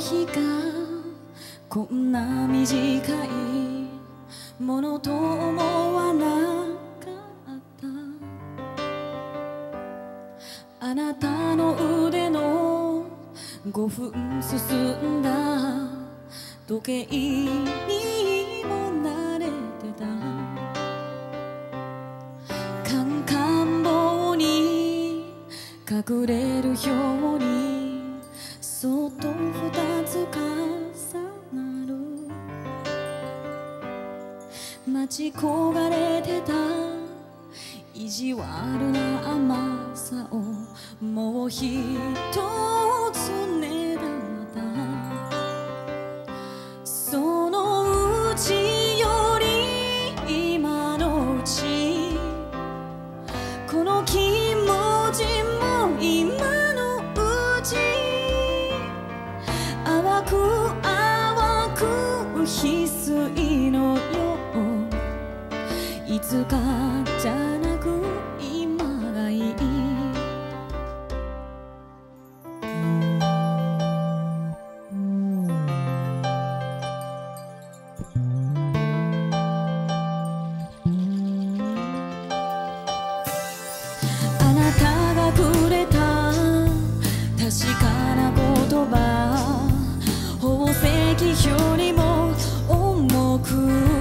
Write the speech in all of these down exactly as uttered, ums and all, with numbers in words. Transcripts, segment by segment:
日がこんな短いものと思わなかった。あなたの腕のごふん進んだ時計にも慣れてた。カンカン棒に隠れるようにそっと二つ重なる。待ち焦がれてた意地悪な甘さをもう一つねだった。そのうちより今のうちこの気持ちも今のうち淡く淡く翡翠のよういつかじゃなく今がいい。あなたがくれた確かな言葉宝石よりも重く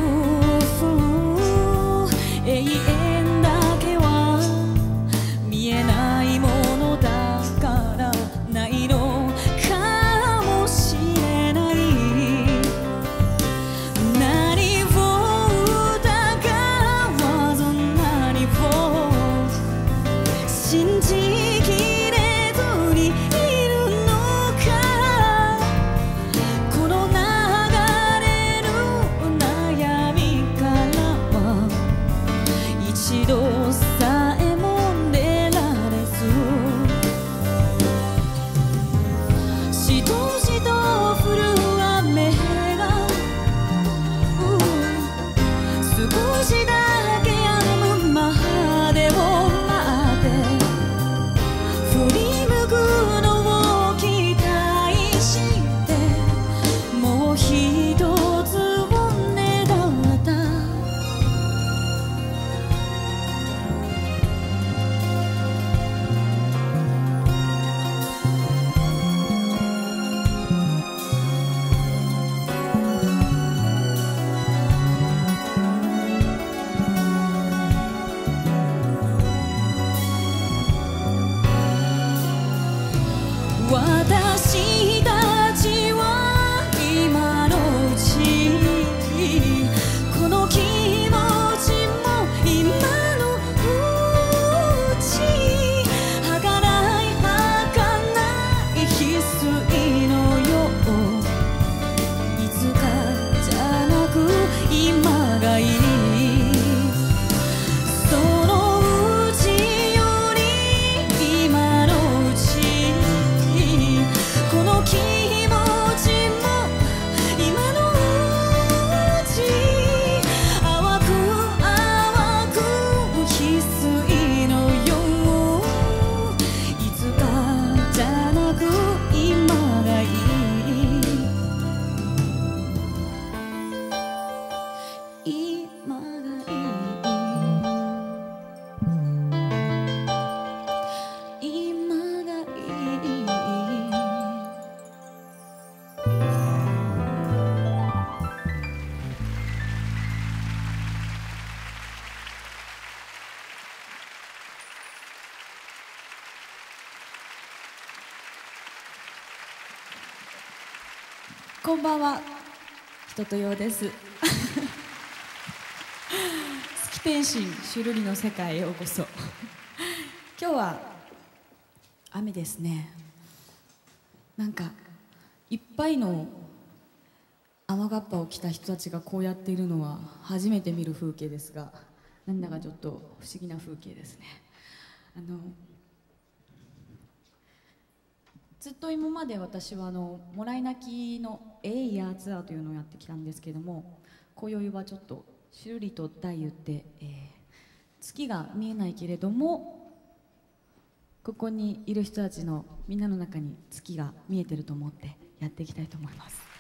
永遠だけは見えないものだからないのかもしれない。何を疑わず何を信じきれずにいるのか。この流れる悩みからは一度さえも出られずしとしと降る雨が、うん、少しだけ止むまでを待って振り向くのを期待してもう一つをねだった。私たちは今のうちこの気持ちも今のうち儚い儚い翡翠のよういつかじゃなく今がいい。そのうちより今のうちこの気持ちも今のうち淡く淡く翡翠のよういつかじゃなく今がいい。今がいい今がいい。こんばんは、人とようです。月天心シュルリの世界へようこそ。今日は雨ですね。なんかいっぱいの雨がっぱを着た人たちがこうやっているのは初めて見る風景ですが、なんだかちょっと不思議な風景ですね。あのずっと今まで私はあのもらい泣きのエイヤーツアーというのをやってきたんですけども、今宵はちょっとしるりと題言って、えー、月が見えないけれどもここにいる人たちのみんなの中に月が見えてると思ってやっていきたいと思います。